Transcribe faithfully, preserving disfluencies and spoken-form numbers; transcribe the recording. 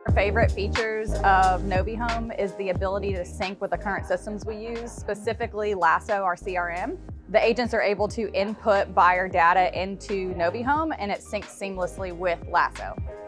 Favorite features of NoviHome is the ability to sync with the current systems we use, specifically Lasso, our C R M. The agents are able to input buyer data into NoviHome and it syncs seamlessly with Lasso.